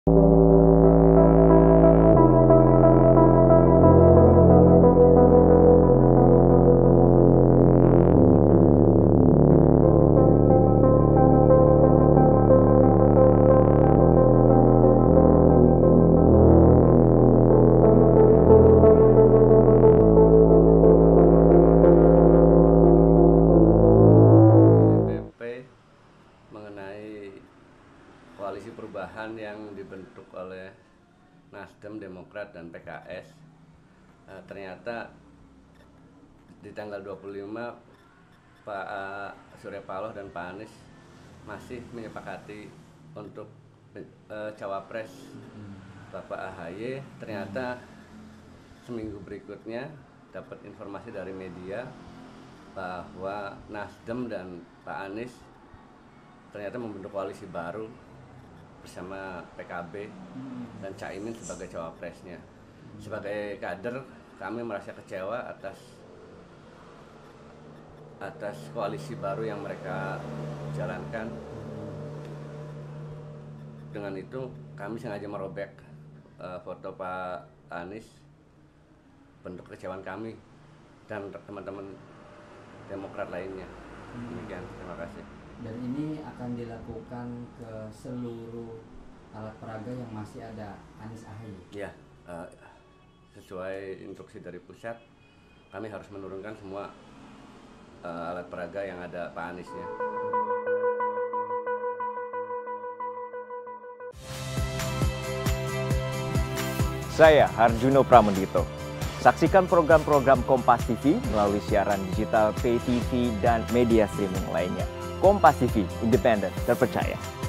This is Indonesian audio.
Mengenai koalisi perubahan yang dibentuk oleh Nasdem, Demokrat, dan PKS, ternyata di tanggal 25 Pak Surya Paloh dan Pak Anies masih menyepakati untuk cawapres Bapak AHY. Ternyata seminggu berikutnya dapat informasi dari media bahwa Nasdem dan Pak Anies ternyata membentuk koalisi baru bersama PKB dan Caimin sebagai cawapresnya. Sebagai kader, kami merasa kecewa atas koalisi baru yang mereka jalankan. Dengan itu, kami sengaja merobek foto Pak Anies, bentuk kecewaan kami dan teman-teman Demokrat lainnya. Demikian, terima kasih. Dan ini akan dilakukan ke seluruh alat peraga yang masih ada Anies AHY. Ya, sesuai instruksi dari pusat, kami harus menurunkan semua alat peraga yang ada Pak Aniesnya. Saya Harjuno Pramendito. Saksikan program-program Kompas TV melalui siaran digital, pay TV, dan media streaming lainnya. Kompas TV, independen, terpercaya.